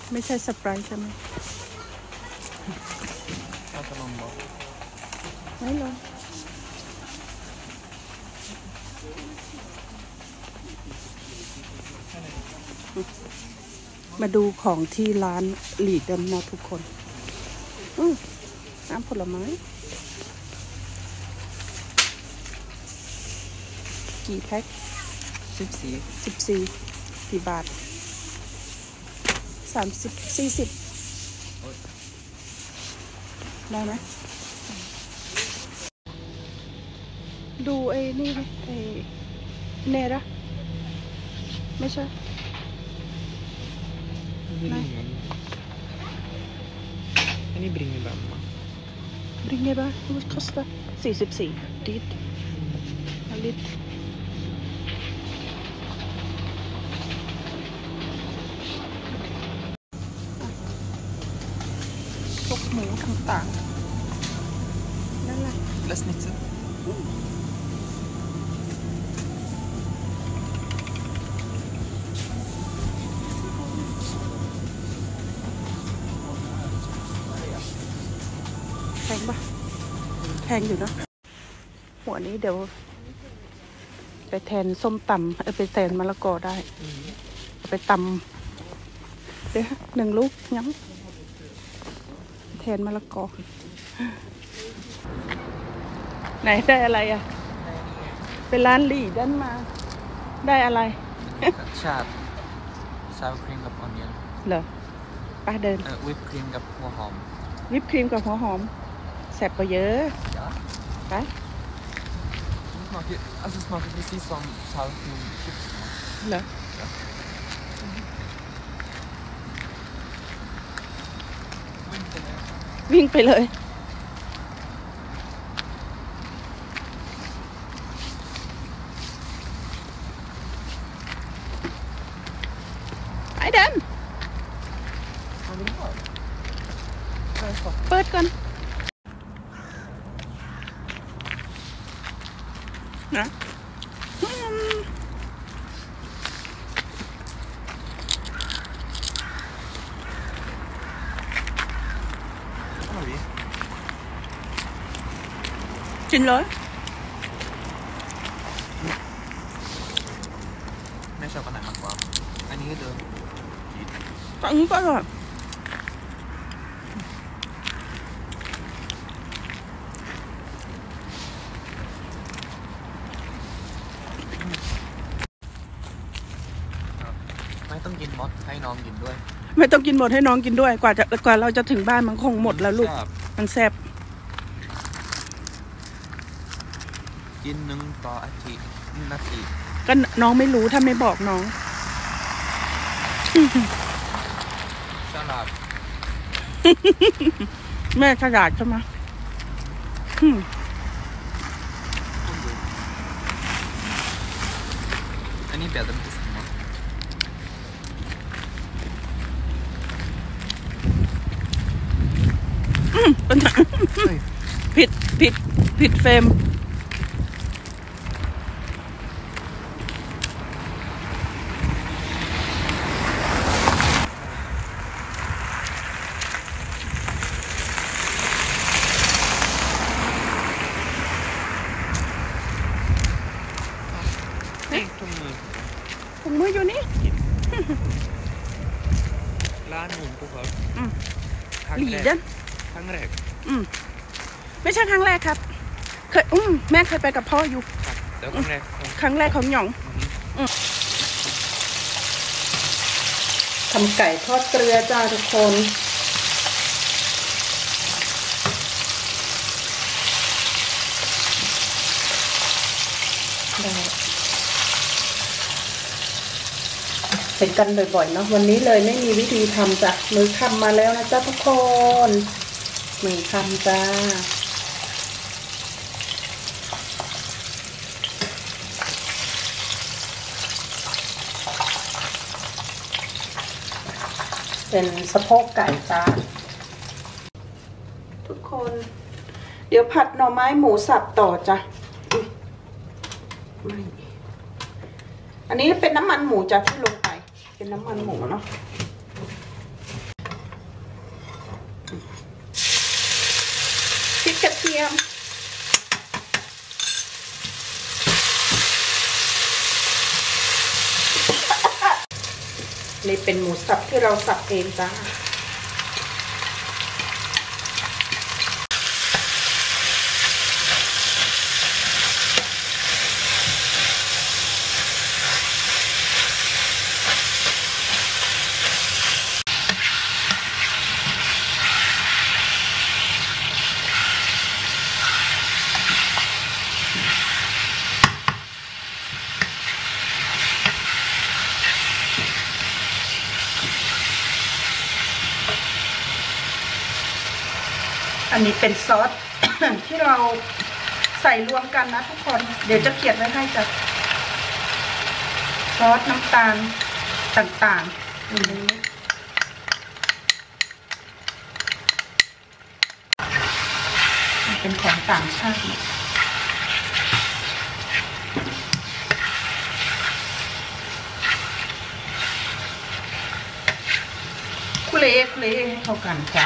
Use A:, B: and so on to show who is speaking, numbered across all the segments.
A: ไม่ใช่สไปร์ใช่ไหม
B: เราจะลองบอก
A: ไม่ลองมาดูของที่ร้านหลีดันนะทุกคนน้ำผลไม้กี่แพ็ค14กี่บาท40 ได้ไหมดูไอ้นี่ไอ้เนระไม่ใช่
B: อันนี้บริงเนบ้า
A: vad kostar 44 dyrt liteพวกหมูต่างๆนั่นแหละ
B: Schnitzel
A: แพงปะแพงอยู่นะหัวนี้เดี๋ยวไปแทนส้มตำไปแทนมะละกอได้ไปตำเดี๋ยว1 ลูกย้ำแทนมะละกอไหนได้อะไรอ่ะเป็นร้านหลี่ด้านมาได้อะไร
B: ชาบซาวครีมกับออนเนียน
A: เหรอป้าเดิน
B: วิปครีมกับหัวหอม
A: วิปครีมกับหัวหอมแซ่บกว่าเยอะไป
B: Also es schmeckt precis som sour cream chips.
A: เหรอวิ่งไปเลยไอ้เดินเปิดก่อนนะกินเลย
B: แม่ชอบอันไหนมากกว่าอันนี้ก็เดิม
A: อันนี้ก็อร่อย
B: ไม่ต้องกินหมดให้น้องกินด้วย
A: ไม่ต้องกินหมดให้น้องกินด้วยกว่าเราจะถึงบ้านมันคงหมดแล้วลูกมันแซ่บ
B: กิน1 ต่ออาทิตย์1 นาที
A: ก็น้องไม่รู้ถ้าไม่บอกน้อง
B: ฉลาด
A: แม่ฉลาดใช่ไหม
B: อันนี้แบบนั้น
A: ผิดเฟรมถุงมืออยู่นี่
B: ร้านหมุนพวกเขา
A: หลีดัน
B: ครั้งแรก
A: ไม่ใช่ครั้งแรกครับเคยแม่เคยไปกับพ่ออยู่
B: แต่ครั้งแร
A: กของหยองทำไก่ทอดเกลือจ้าทุกคนเห็นกันบ่อยๆเนาะวันนี้เลยไม่มีวิธีทำจ้ะมือคำมาแล้วนะจ้าทุกคนมือคำจ้าเป็นสะโพกไก่จ้าทุกคนเดี๋ยวผัดหน่อไม้หมูสับต่อจ้ะอันนี้เป็นน้ำมันหมูจ้ะที่ลงไปเป็นน้ำมันหมูเนาะยมนี่เป็นหมูสับที่เราสับเองจ้าอันนี้เป็นซอส ที่เราใส่รวมกันนะทุกคนเดี๋ยวจะเขียนไว้ให้จ้ะซอสน้ำตาลต่างๆอยู่ในนี้เป็นของต่างชาติคุเล่ให้เข้ากันจ้ะ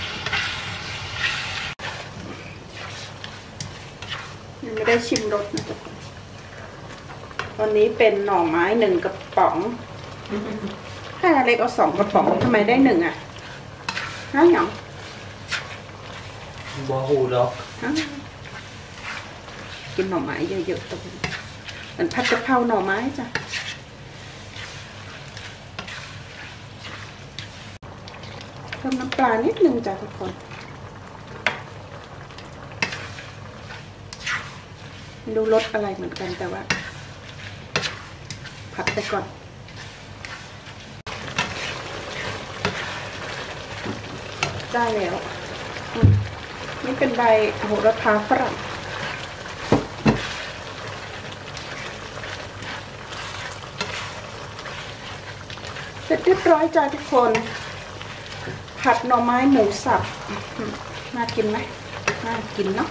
A: ยังไม่ได้ชิมรสนะทุกคนวันนี้เป็นหน่อไม้1 กระป๋องถ้าเล็กเอา2 กระป๋องทำไมได้1อ่ะน้าหยอง
B: บ่ฮู้ดอก
A: กินหน่อไม้เยอะๆตรงนี้เหมือนผัดกะเพราหน่อไม้จ้ะเพิ่มน้ำปลานิดนึงจ้ะทุกคนไม่รู้รสอะไรเหมือนกันแต่ว่าผัดไปก่อนได้แล้วนี่เป็นใบโหระพาฝรั่งเสร็จเรียบร้อยจ้าทุกคนผัดหน่อไม้หมูสับน่ากินไหมน่ากินเนาะ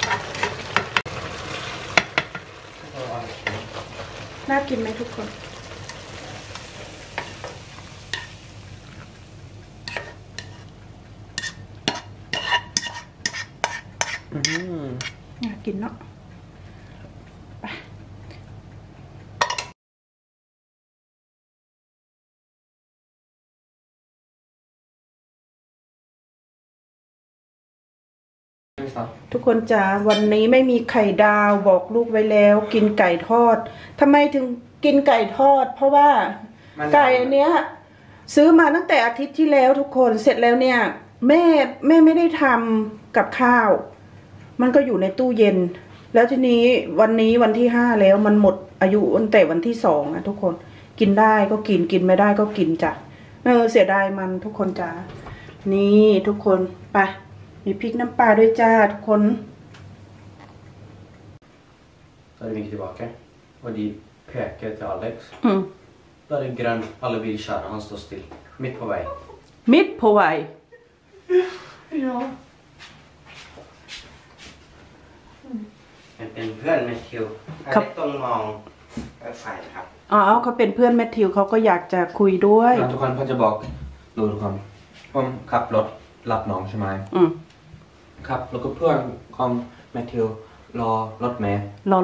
A: น่ากินไหมทุกคนน่ากินเนาะไปทุกคนจ๋าวันนี้ไม่มีไข่ดาวบอกลูกไว้แล้วกินไก่ทอดทำไมถึงกินไก่ทอดเพราะว่าไก่เนี้ยซื้อมาตั้งแต่อาทิตย์ที่แล้วทุกคนเสร็จแล้วเนี่ยแม่ไม่ได้ทำกับข้าวมันก็อยู่ในตู้เย็นแล้วทีนี้วันนี้วันที่5แล้วมันหมดอายุตั้งแต่วันที่2นะทุกคนกินได้ก็กินกินไม่ได้ก็กินจ้ะเสียดายมันทุกคนจ้านี่ทุกคนไปมีพริกน้ำปลาด้วยจ้าทุกคน
C: Då är vi tillbaka. Och de pekar till Alex. Då är det grön, alla vill köra, han står still. Mitt på väg.
A: Mitt på väg?
C: Ja. En vän med Theo. Jag vet om någon färg här.
A: อ๋อเขาเป็นเพื่อนแมทธิวเขาก็อยากจะคุยด้วย
B: ทุกคนพ่อจะบอกดูทุกคนผมขับรถรับน้องใช่ไหมครับแล้วก็เพื่อนของแมทธิวรอรถเมล์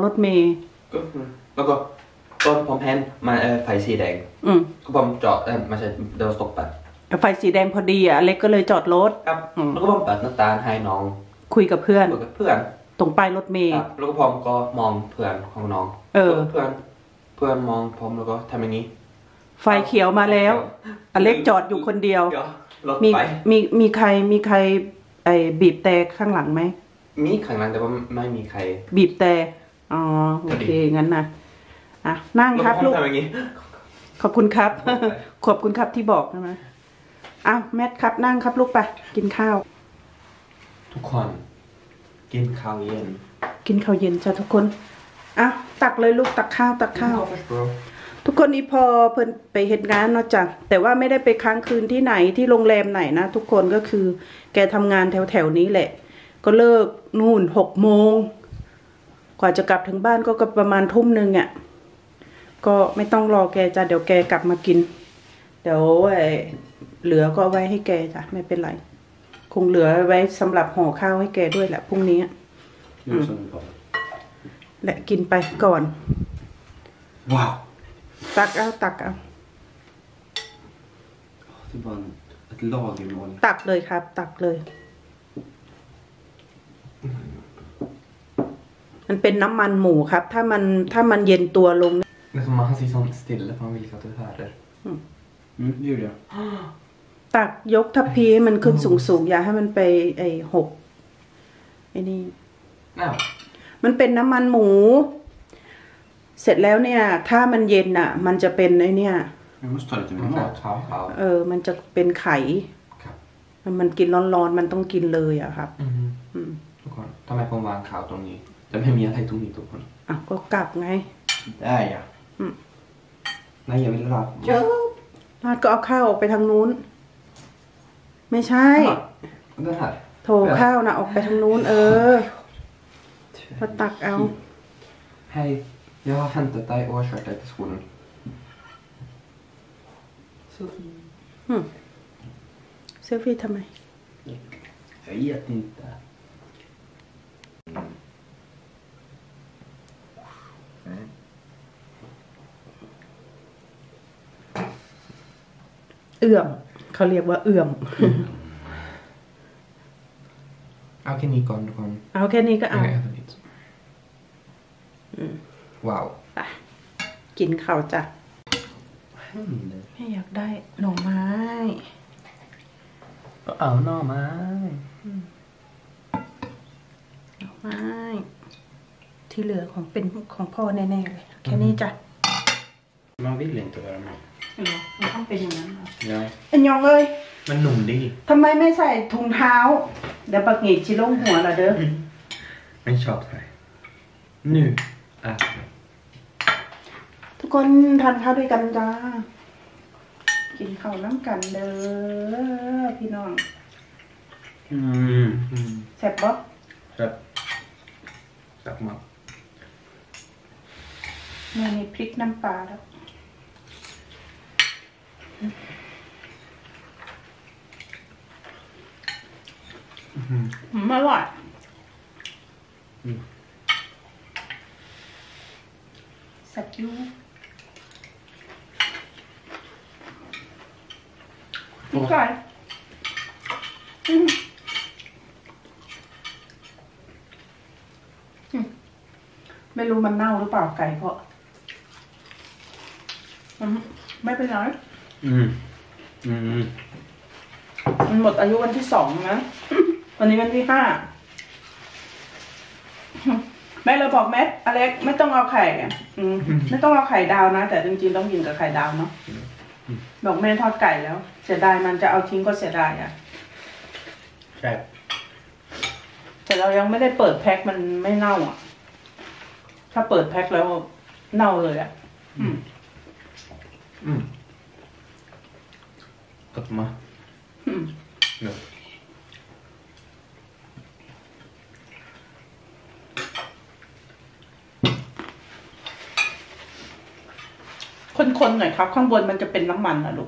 B: แล้วก็ต้นผมเห็นมันไฟสีแดงก็ผมจอดไม่ใช่เดินตกปัด
A: ไฟสีแดงพอดีอ่ะเล็กก็เลยจอดรถ
B: ครับแล้วก็ผมเปิดหน้าต่างให้น้อง
A: คุยกับเพื่อนตรงป้ายรถเมล์
B: แล้วก็ผมก็มองเพื่อนของน้องเพื่อนมองผมแล้วก็ทำอย่างนี้
A: ไฟเขียวมาแล้วอเล็กจอดอยู่คนเดียวมีใครบีบแต่ข้างหลังไหม
B: มีข้างหลังแต่ว่าไม่มีใคร
A: บีบแต่อ๋อโอเคงั้นนะอ่ะนั่งครับลูกขอบคุณครับขอบคุณครับที่บอกนะ อ้าวแมทครับนั่งครับลูกไปกินข้าว
B: ทุกคนกินข้าวเย็น
A: จ้ะทุกคนอ้าวตักเลยลูกตักข้าวทุกคนนี้พอเพิ่นไปเฮ็ดงานเนาะจ้ะแต่ว่าไม่ได้ไปค้างคืนที่ไหนที่โรงแรมไหนนะทุกคนก็คือแกทำงานแถวนี้แหละก็เลิกนู่น6 โมงกว่าจะกลับถึงบ้านก็ประมาณทุ่มนึงอ่ะก็ไม่ต้องรอแกจ้ะเดี๋ยวแกกลับมากินเดี๋ยวเหลือก็เอาไว้ให้แกจ้ะไม่เป็นไรคงเหลือไว้สำหรับห่อข้าวให้แกด้วยแหละพรุ่งนี้
C: Gör som du bara.
A: และกินไปก่อน
B: Wow!
A: ตักเอาตักเอา
C: Det är bara ett lager med olja.
A: ตักเลยครับ ตักเลย มันเป็นน้ำมันหมูครับ ถ้ามันเย็นตัวลง
B: Det är som man ser sånt stilla för man vill att du hör.
C: Det gjorde jag.
A: ตักยกทัพพีให้มันขึ้นสูงๆอย่าให้มันไปหกไอ้นี่
B: Ja.
A: มันเป็นน้ำมันหมู เสร็จแล้วเนี่ย ถ้ามันเย็นอ่ะ มันจะเป็นไอ้เนี่ย
C: Jag måste ta lite mer
B: Ja,
C: mat.
B: ja.
A: มันจะเป็นไข่
B: ครับ
A: มันกินร้อนๆมันต้องกินเลยอะครับ
B: ทุกคนทำไมผมวางข่าวตรงนี้จะไม่มีอะไรตรงนี้ทุกคน
A: อ่ะก็กลับไง
C: Där ja.
B: นายอย่าไปรับ
A: ราดก็เอาข้าวออกไปทางนู้น ไม่ใช่
B: det här
A: โถข้าวนะออกไปทางนู้น มาตักเอา
B: Hej, jag har hämtat dig och kört dig till skolan.
C: Sofie.
A: เซลฟี่ทำไม
C: Jag vet inte.
A: เอื้อมเขาเรียกว่าเอื้อม
B: เอาแค่นี้ก่อนทุกคน
A: เอาแค่นี้ก็เอา
B: ว้าว
A: ไปกินข้าวจ้ะ
C: Vad händer?
A: แม่อยากได้หน่อไม้
B: เอาหน่อไม้
A: หน่อไม้ ที่เหลือของพ่อแน่ๆเลย แค่นี้จ้ะ
C: Man vill inte vara med.
A: เหรอมันต้องเป็นอย่างนั้นเหรอ
C: Nej.
A: ไอ้ยองเอ้ย
B: มันหนุ่มดี
A: ทำไมไม่ใส่ถุงเท้า เดี๋ยวปักหงีดชิลงหัวละเด้อ
B: ไม่ชอบใส่นูอ่ะ
A: ทุกคนทานข้าวด้วยกันจ้า กินข้าวน้ำกันเด้อพี่น้อง แซ่บบ่
B: ครับจับมา
A: แม่นี่พริกน้ำปลาแล้วอร่อยแซ่บอยู่พี่ไก่ไม่รู้มันเน่าหรือเปล่าไก่เพราะไม่เป็นไรมันหมดอายุวันที่2นะ วันนี้วันที่5แม่เลยบอกแม่อเล็กไม่ต้องเอาไข่ไม่ต้องเอาไข่ดาวนะแต่จริงๆต้องกินกับไข่ดาวเนาะบอกแม่ทอดไก่แล้วเสียดายมันจะเอาทิ้งก็เสียดายอ่ะ
C: ใช่
A: แต่เรายังไม่ได้เปิดแพ็คมันไม่เน่าอ่ะ ถ้าเปิดแพ็คแล้วเน่าเลยอ่ะ
B: กดมาเนอะ
A: คนๆหน่อยครับ ข้างบนมันจะเป็นน้ำมันนะลูก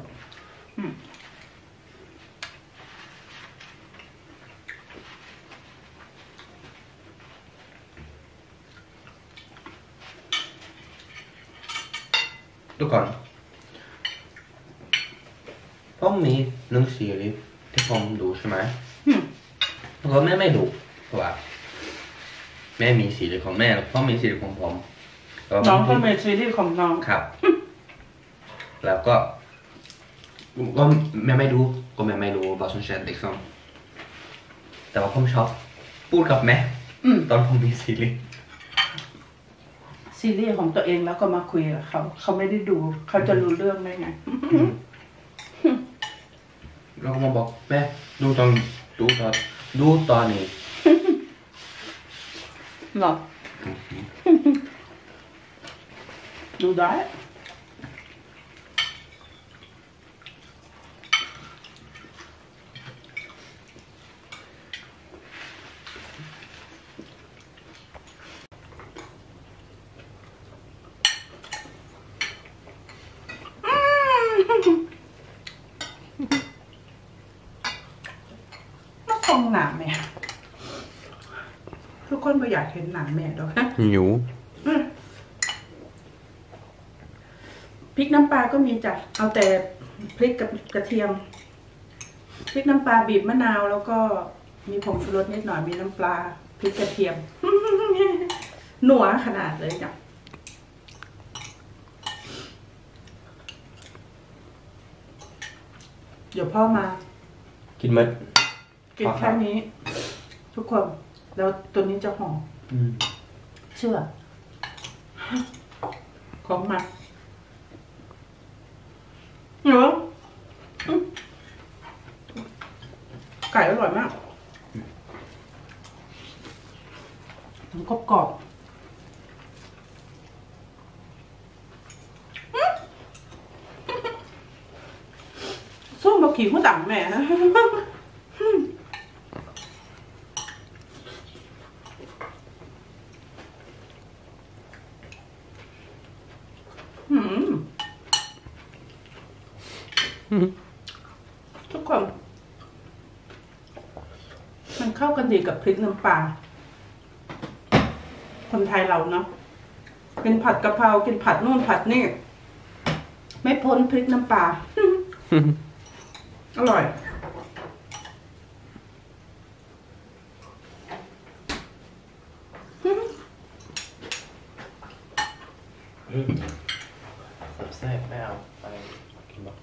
B: ดูก่อนผมมีหนังสือที่ผมดูใช่ไหมแล้วก็แม่ไม่ดูเพราะว่าแม่มีสีของแม่แล้วพ่อมีสีของผม
A: น้องก็มีซีรีส์ของน้อง
B: ครับ แล้วก็แม่ไม่รู้ก็แม่ไม่รู้ว่าsom skjedde liksom แต่ว่าผมชอบพูดกับแม่ตอนผมมีซีรีส์
A: ซีรีส์ของตัวเองแล้วก็มาคุยกับเขาไม่ได้ดูเขาจะรู้เรื่องได้ไง
B: แล้วก็มาบอกแม่ดูตอนนี้
A: หรอ ดูได้มาฟองหนาไหมทุกคนไม่อยากเห็นหนังแม่หรอกนะ
B: Jo.
A: พริกน้ำปลาก็มีจ้ะเอาแต่พริกกับกระเทียมพริกน้ำปลาบีบมะนาวแล้วก็มีผงชูรสนิดหน่อยมีน้ำปลาพริกกระเทียม หนัวขนาดเลยจ้ะเดี๋ยวพ่อมา
C: กินmed.
A: กินแค่นี้ ทุกคนแล้วตัวนี้จะหอมเชื่อของมาเหรอไก่อร่อยมากมันกรอบส้มบะขี่หัวต่างแม่นะทุกคนมันเข้ากันดีกับพริกน้ำปลาคนไทยเราเนาะกินผัดกะเพรากินผัดนู่นผัดนี่ไม่พ้นพริกน้ำปลา อร่อย
C: Säg med allt. Kan bara.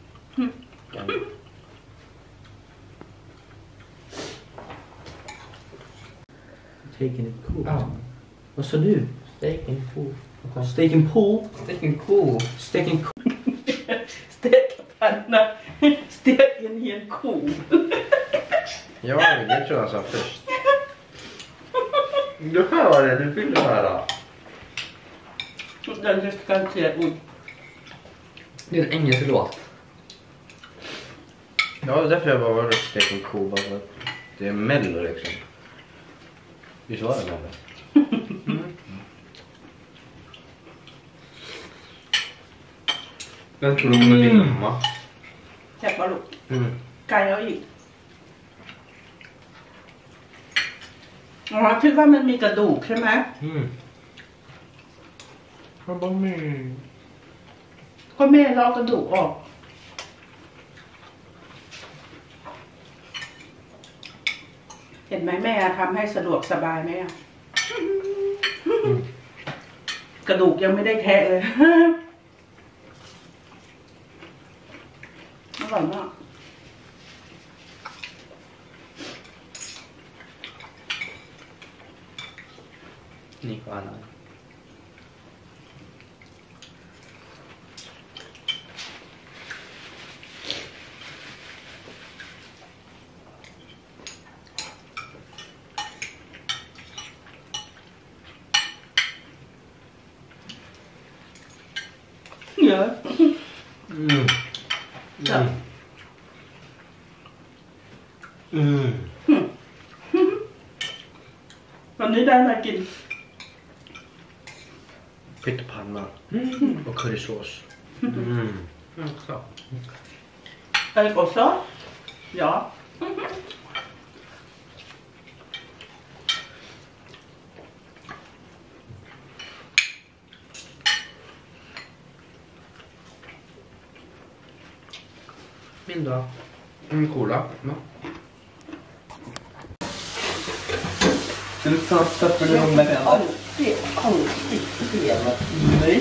C: Taking it cool.
B: Ja.
C: Vad sa du?
B: Steak and cool.
C: Steak and pool?
B: Steak and cool.
C: Steak and cool.
A: สเต็กpanna สเต็กen hel ko
B: Ja, det tror jag sa först. Du hör det, du vill höra.
A: Den ska se ut.
B: Det är en engelsk låt. Ja, det är därför jag bara var steak and cool. Bara för att det är mello liksom.
C: Visst var det med det?
B: Den tror du kommer glömma.
A: แซ่บปะลูกไก่เอาอีกอ๋อคิดว่ามันมีกระดูกใช่ไหม
C: Vad bara med?
A: ก็แม่ลอกกระดูกออกเห็นไหมแม่ทำให้สะดวกสบายไหมอะกระดูกยังไม่ได้แทะเลย อร่อยมาก
B: Nico Anna.
A: Nhớ. Dạ. วันนี้ได้มากิน
C: Pyttipanna. Och currysås.
B: Så.
A: Är det också? Ja.
B: Min då? Cola. No.
C: Du stoppar du dem med händerna?
A: Det är alltid hela
C: Nej.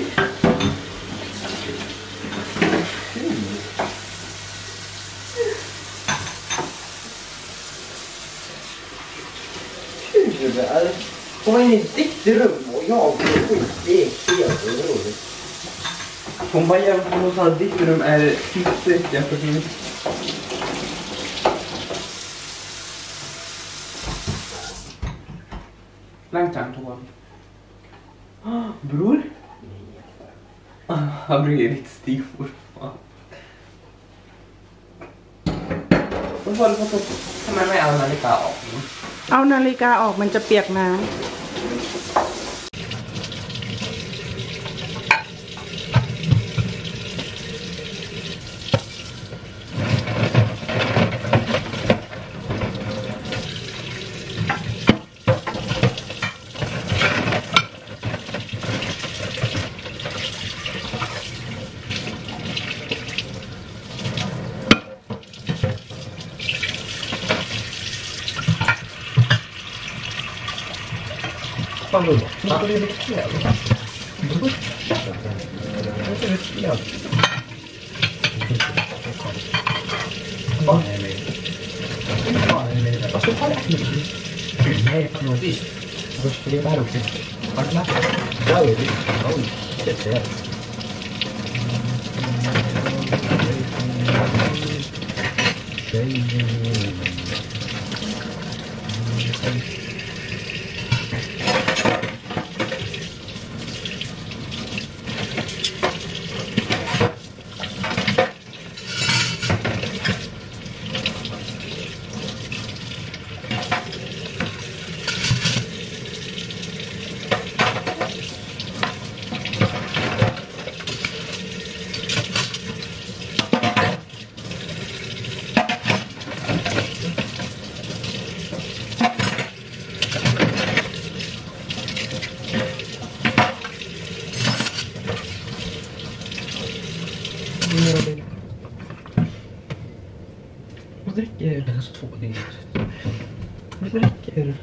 C: Kul det är. Hon var inne i ett riktigt rum och jag blev skit. Det är helt roligt. Hon bara jämför hon sa att ditt rum är tipsigt jämfört med mitt.
B: Langtangtoan.
C: Bror?
B: Han blir riktigt stivor.
C: Vad var det för
B: Kan man med alla lika av?
A: เอานาฬิกาออกมันจะเปียกน้ำ
C: Fan vad ni går över kväll. Det är riktigt. Vad ska ta det? Nej, fan vad visst. Först det här också. Vakna. Där är det. Oj, shit det är. Vad dricker det? Så två det. Vad dricker?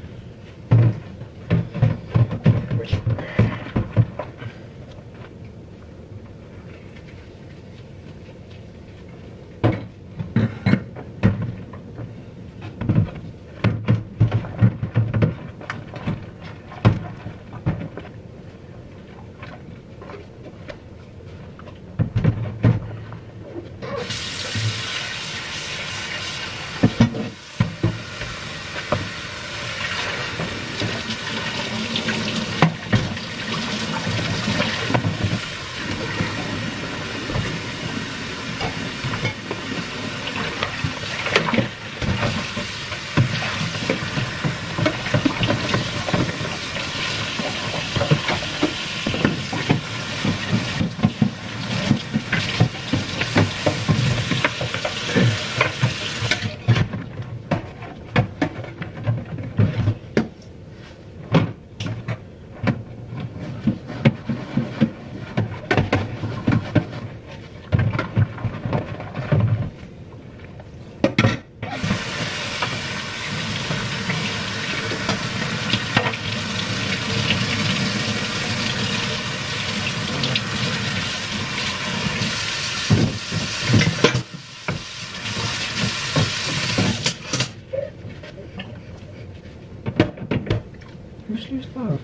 C: Sluta.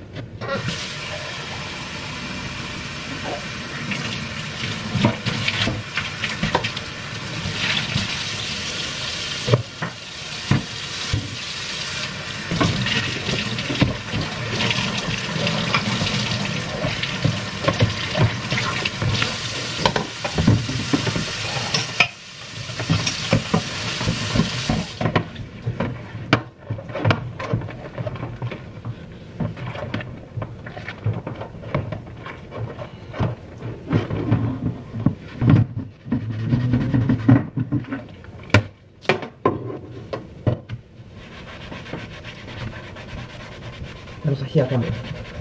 C: Det var så helt hemligt.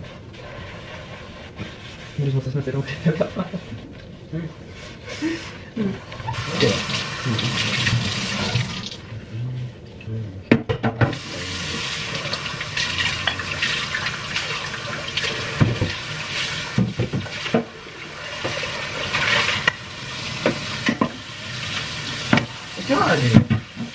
C: Men du måste smälta dem. Okej. Gör det!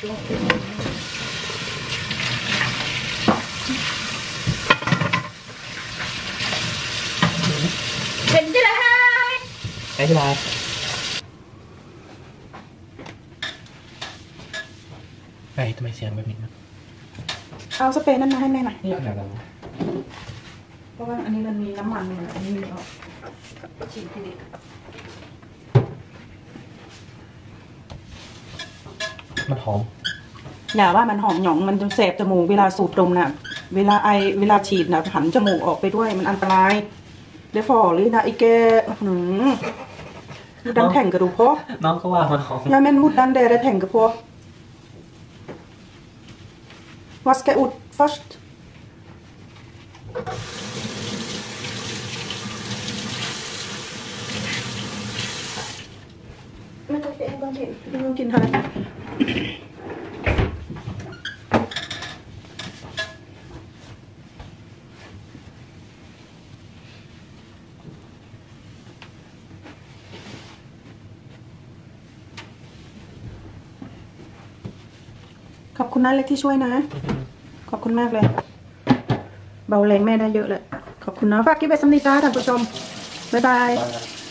C: Hej till här. Nej,ทำไมเสียงแบบนี้นะ
A: เอาสเปรย์นั้นมาให้แม่หน่อย
C: นี่ขนาดนั้น
A: เพราะว่าอันนี้มันมีน้ำมันอันนี้มีฉีดทีเดียว
C: มันหอม
A: อย่าว่ามันหอมหยองมันจะแสบจมูกเวลาสูดดมน่ะเวลาไอเวลาฉีดน่ะหันจมูกออกไปด้วยมันอันตรายเดี๋ยวฝ่อหรือนะไอแกมุดดันแท่งกระดูกพอ
C: น้องก็ว่ามันหอม
A: ยาแม่นมุดดันแดได้แท่งกระพอ Vad ska ut först? Men det är en gång till. En gång till här. ขอบคุณนะเล็กที่ช่วยนะ ขอบคุณมากเลย เบาแรงแม่ได้เยอะเลย ขอบคุณนะฝากคลิปไว้สำนีจ้าท่านผู้ชม บ๊ายบาย
C: Bye.